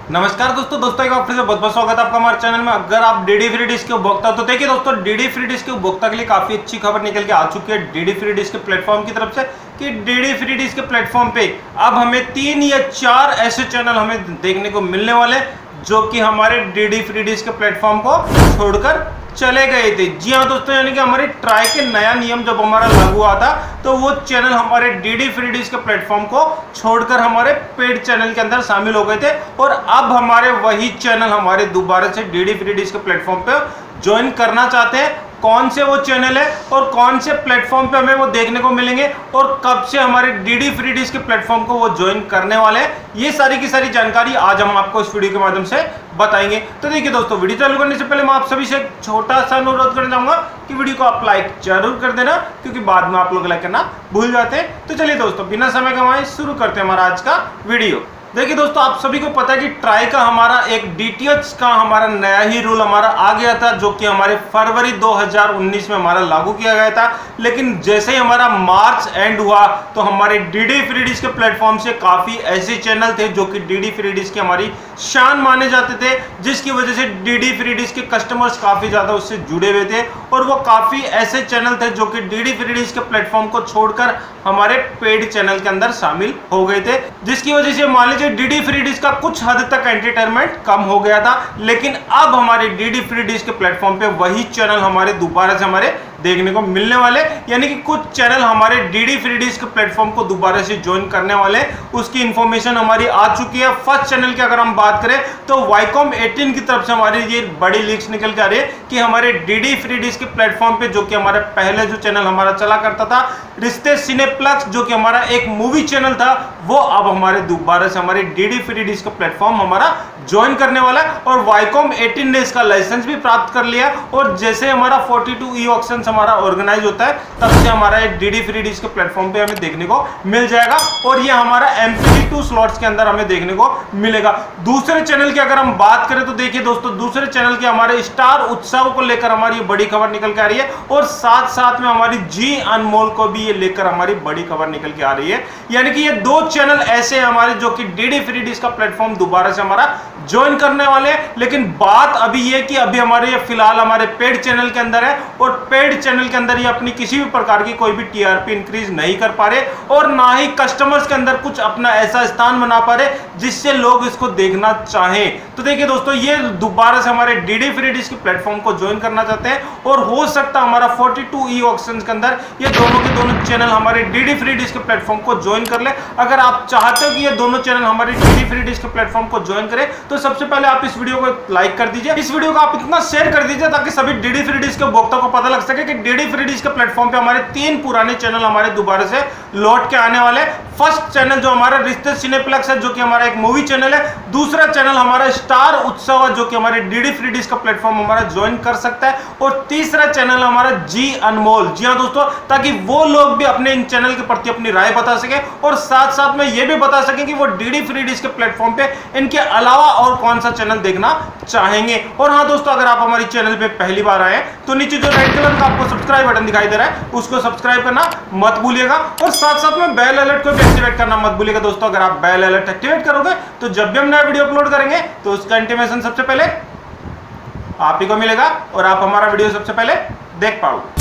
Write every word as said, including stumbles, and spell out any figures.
नमस्कार दोस्तों दोस्तों एक बार फिर से बहुत बहुत स्वागत है आपका हमारे चैनल में। अगर आप डीडी फ्री डिश के उपभोक्ता तो देखिए दोस्तों, डीडी फ्री डिश के उपभोक्ता के लिए काफी अच्छी खबर निकल के आ चुकी है डीडी फ्री डिश के प्लेटफॉर्म की तरफ से कि डीडी फ्री डिश के प्लेटफॉर्म पे अब हमें तीन या चार ऐसे चैनल हमें देखने को मिलने वाले जो कि हमारे डीडी फ्री डिश के प्लेटफॉर्म को छोड़कर चले गए थे। जी हाँ दोस्तों, यानी कि हमारे ट्राई के नया नियम जब हमारा लागू हुआ था तो वो चैनल हमारे डीडी फ्री डिश के प्लेटफॉर्म को छोड़कर हमारे पेड चैनल के अंदर शामिल हो गए थे और अब हमारे वही चैनल हमारे दोबारा से डीडी फ्री डिश के प्लेटफॉर्म पे ज्वाइन करना चाहते हैं। कौन से वो चैनल है और कौन से प्लेटफॉर्म पे हमें वो देखने को मिलेंगे और कब से हमारे डीडी फ्री डिश के प्लेटफॉर्म को वो ज्वाइन करने वाले हैं, ये सारी की सारी जानकारी आज हम आपको इस वीडियो के माध्यम से बताएंगे। तो देखिए दोस्तों, वीडियो चालू करने से पहले मैं आप सभी से एक छोटा सा अनुरोध करना चाहूंगा कि वीडियो को आप लाइक जरूर कर देना, क्योंकि बाद में आप लोग लाइक करना भूल जाते हैं। तो चलिए दोस्तों, बिना समय गंवाए शुरू करते हैं हमारा आज का वीडियो। देखिए दोस्तों, आप सभी को पता है कि ट्राई का हमारा एक डीटीएच का हमारा नया ही रूल हमारा आ गया था, जो कि हमारे फरवरी दो हज़ार उन्नीस में हमारा लागू किया गया था। लेकिन जैसे ही हमारा मार्च एंड हुआ तो हमारे डीडी फ्री डिश के प्लेटफॉर्म से काफी ऐसे चैनल थे जो कि डीडी फ्री डिश की हमारी शान माने जाते थे, जिसकी वजह से डीडी फ्री डिश के कस्टमर्स काफी ज्यादा उससे जुड़े हुए थे और वो काफी ऐसे चैनल थे जो कि डीडी फ्री डिश के प्लेटफॉर्म को छोड़कर हमारे पेड चैनल के अंदर शामिल हो गए थे, जिसकी वजह से मान लीजिए डीडी फ्री डिश का कुछ हद तक एंटरटेनमेंट कम हो गया था। लेकिन अब हमारे डीडी फ्री डिश के प्लेटफॉर्म पे वही चैनल हमारे दोबारा से हमारे देखने को मिलने वाले, यानी कि कुछ चैनल हमारे डीडी फ्री डिश के प्लेटफॉर्म को दोबारा से ज्वाइन करने वाले, उसकी इंफॉर्मेशन हमारी आ चुकी है। फर्स्ट चैनल की अगर हम बात करें तो वाईकॉम अठारह की तरफ से हमारी ये बड़ी लीक्स निकल के आ रही है कि हमारे डीडी फ्री डिश के प्लेटफॉर्म पे, जो कि हमारे पहले जो चैनल हमारा चला करता था रिश्ते सिनेप्लेक्स, जो कि हमारा एक मूवी चैनल था, वो अब हमारे दोबारा से हमारे डीडी फ्री डिश का प्लेटफॉर्म हमारा ज्वाइन करने वाला है। और वाईकॉम अठारह ने इसका लाइसेंस भी प्राप्त कर लिया और जैसे हमारा बयालीस ई ऑक्शन हमारा ऑर्गेनाइज होता है तब से हमारा डीडी फ्री डिश के प्लेटफॉर्म पे हमें देखने को मिल जाएगा और ये हमारा M P D two slots के अंदर हमें देखने को मिलेगा। दूसरे चैनल की अगर हम बात करें तो देखिए दोस्तों, दूसरे चैनल के हमारे स्टार उत्सव को लेकर हमारी ये बड़ी खबर निकल के आ रही है और साथ साथ में हमारी जी अनमोल को भी ये लेकर हमारी बड़ी खबर निकल के आ रही है। यानी कि ये दो चैनल ऐसे हमारे जो कि डीडी फ्री डिश का प्लेटफॉर्म दोबारा से हमारा ज्वाइन करने वाले हैं। लेकिन बात अभी ये कि अभी हमारे ये फिलहाल हमारे पेड चैनल के अंदर है और पेड चैनल के अंदर ये अपनी किसी भी प्रकार की कोई भी टीआरपी इंक्रीज नहीं कर पा रहे और ना ही कस्टमर्स के अंदर कुछ अपना ऐसा स्थान बना पा रहे जिससे लोग इसको देखना चाहें। तो देखिए दोस्तों, ये दोबारा से हमारे डीडी फ्री डिश के प्लेटफॉर्म को ज्वाइन करना चाहते हैं और हो सकता है हमारा बयालीस ई ऑक्शंस के अंदर ये दोनों के दोनों चैनल हमारे डीडी फ्री डिश के प्लेटफॉर्म को ज्वाइन कर ले। अगर आप चाहते हो कि ये दोनों चैनल हमारे डीडी फ्री डिश के प्लेटफॉर्म को ज्वाइन करें तो सबसे पहले आप इस वीडियो को लाइक कर दीजिए, इस वीडियो को आप इतना शेयर कर दीजिए ताकि सभी डीडी फ्री डिश के उपभोक्ता को पता लग सके कि डीडी फ्री डिश के प्लेटफॉर्म पे हमारे तीन पुराने चैनल हमारे दोबारा से लौट के आने वाले। फर्स्ट चैनल जो हमारा रिश्ते सिनेप्लेक्स है, जो कि हमारा एक मूवी चैनल है। दूसरा चैनल हमारा स्टार उत्सव है, जो कि हमारे डीडी फ्री डिश का प्लेटफॉर्म हमारा ज्वाइन कर सकता है। और तीसरा चैनल हमारा जी अनमोल। जी हाँ दोस्तों, ताकि वो लोग भी अपने इन चैनल के प्रति अपनी राय बता सके और साथ साथ में ये भी बता सके कि वो डीडी फ्री डिश के प्लेटफॉर्म पे इनके अलावा और कौन सा चैनल देखना चाहेंगे। और हाँ दोस्तों, अगर आप हमारे चैनल पे पहली बार आए हैं तो नीचे जो रेड कलर का आपको सब्सक्राइब बटन दिखाई दे रहा है उसको सब्सक्राइब करना मत भूलिएगा और साथ साथ में बेल अलर्ट को भी एक्टिवेट करना मत भूलिएगा दोस्तों। अगर आप बेल अलर्ट एक्टिवेट करोगे तो जब भी हम नया वीडियो अपलोड करेंगे तो उसका इंटीमेशन सबसे पहले आप ही को मिलेगा और आप हमारा वीडियो सबसे पहले देख पाओगे।